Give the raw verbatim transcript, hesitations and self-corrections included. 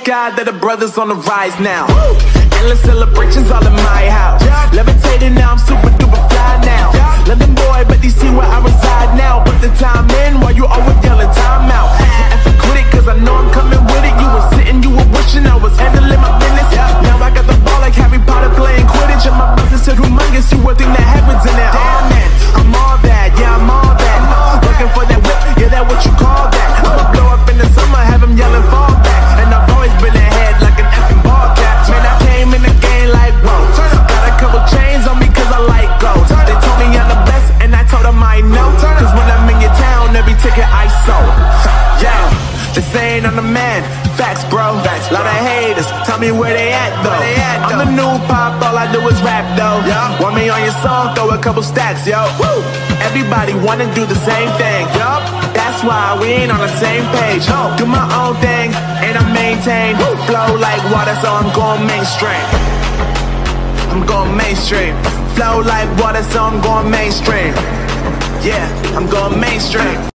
God that the brothers on the rise now. Endless celebrations all in my house. Levitating now, I'm super duper fly now. London boy, but they see where I reside now. Put the time in while you always yelling time out. And if you quit it, cause I know I'm coming with it. You were sitting, you were wishing I was handling my business. Now I got the ball like Harry Potter playing Quidditch. And my business is humongous, you would think that heaven's in it. Oh man, I'm all that, yeah I'm all that. Looking for that whip, yeah that what you call that. I'ma blow up in the summer, have them yelling fall back. And I've always been ahead like an effing ball cap. Man, I came in the game like whoa. Got a couple chains on me cause I like gold. They told me I'm the best and I told them I know. Cause when I'm in your town, every ticket I sold. Yeah, they saying I'm the man. Facts, bro. Facts, lot of haters. Tell me where they at, though. They at, though. I'm the new pop, all I do is rap, though. Yeah. Want me on your song? Throw a couple stacks, yo. Woo. Everybody wanna do the same thing, yup. That's why we ain't on the same page. No. Do my own thing, and I maintain. Woo. Flow like water, so I'm going mainstream. I'm going mainstream. Flow like water, so I'm going mainstream. Yeah, I'm going mainstream.